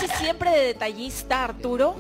hace siempre de detallista, Arturo?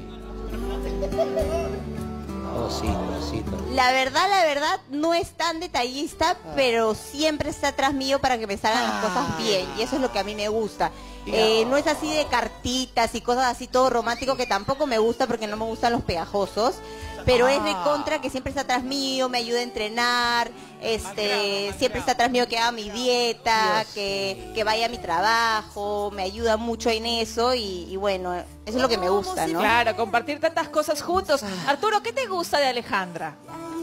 Osito. La verdad, no es tan detallista, pero siempre está atrás mío para que me salgan las cosas bien. Y eso es lo que a mí me gusta. No es así de cartitas y cosas así, todo romántico, que tampoco me gusta porque no me gustan los pegajosos. Pero es de contra que siempre está atrás mío, me ayuda a entrenar, siempre está atrás mío que haga mi dieta, que vaya a mi trabajo, me ayuda mucho en eso y bueno, eso es lo que me gusta, ¿no? Claro, compartir tantas cosas juntos. Arturo, ¿qué te gusta de Alejandra?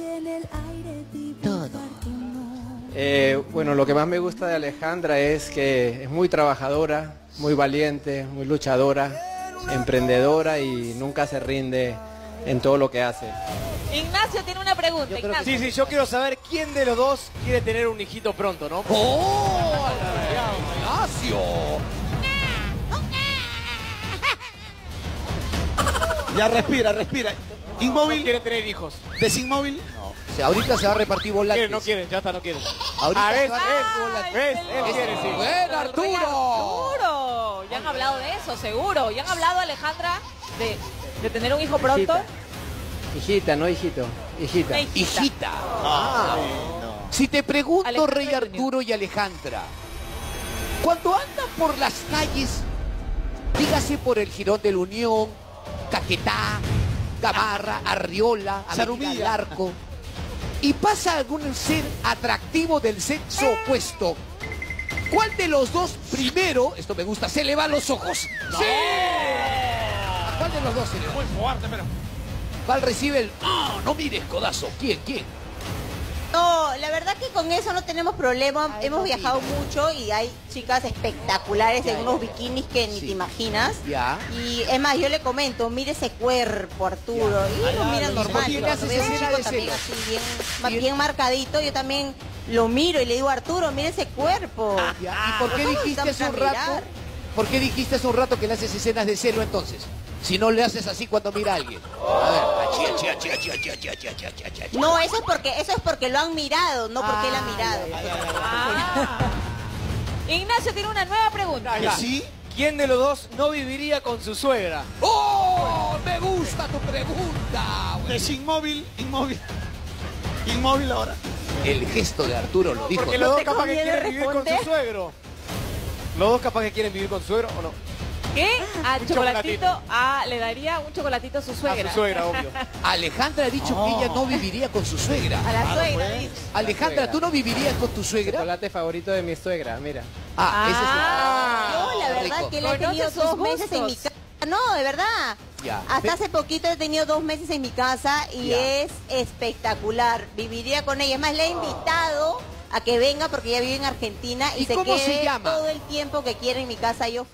Todo. Bueno, lo que más me gusta de Alejandra es que es muy trabajadora, muy valiente, muy luchadora, emprendedora y nunca se rinde en todo lo que hace. Ignacio tiene una pregunta. Ignacio. Sí, yo quiero saber quién de los dos quiere tener un hijito pronto, ¿no? ¡Oh! ¡Ignacio! Ya respira. Inmóvil. No quieren tener hijos. Desinmóvil. No. O sea, ahorita se va a repartir volantes. No quieren, ya está, no quieren. Ahorita ¿ves? se va a repartir volantes. ¿Ves? Él quiere, sí. ¡Buen Arturo! Arturo. Ya han hablado de eso, seguro. Ya han hablado, Alejandra, de tener un hijo pronto. Hijita, no hijito. Hijita. Una hijita. Hijita. Si te pregunto, Alejandra Rey Junior. Arturo y Alejandra, cuando andan por las calles, dígase por el Jirón de la Unión, Caquetá, Gamarra, Arriola, Sarumilla. Avenida Larco, y pasa algún ser atractivo del sexo opuesto, ¿cuál de los dos primero, esto me gusta, se le va los ojos? ¡Sí! ¿A cuál de los dos se le va? Muy fuerte, pero... ¿Cuál recibe el... no mires, codazo! ¿Quién? No, la verdad que con eso no tenemos problema. Hemos viajado mucho y hay chicas espectaculares en unos bikinis que ni te imaginas. Ya. Y es más, yo le comento, mire ese cuerpo, Arturo. Y lo mira normal. ¿por qué le Pero haces cuando veo un escena chico de también celos? así bien marcadito, yo también lo miro y le digo, Arturo, mire ese cuerpo. ¿Y por qué Todos dijiste están hace un para rato? mirar. ¿Por qué dijiste hace un rato que le haces escenas de celo entonces? Si no le haces así cuando mira a alguien. A ver, achía. No, eso es porque lo han mirado, no porque él ha mirado. Ignacio tiene una nueva pregunta. ¿Que sí? ¿Quién de los dos no viviría con su suegra? ¡Oh! Me gusta tu pregunta. Desinmóvil. Inmóvil ahora. El gesto de Arturo lo dijo. Porque los dos te capaz que conviene quieren vivir con responder. su suegro. ¿Los dos capaz que quieren vivir con su suegro o no? ¿Qué? A Un chocolatito. chocolatito. Le daría un chocolatito a su A suegra. su suegra, obvio. Alejandra ha dicho que ella no viviría con su suegra. A la suegra, dice. Alejandra, ¿tú no vivirías con tu suegra? Chocolate favorito de mi suegra, mira. No, la verdad rico. que él ha tenido Conoce sus 2 meses en mi gustos. casa. No, de verdad. Ya. Hasta hace poquito he tenido 2 meses en mi casa y Ya. es espectacular. Viviría con ella. Es más, le he invitado a que venga porque ella vive en Argentina y ¿Y se cómo se quede llama? todo el tiempo que quiere en mi casa. Yo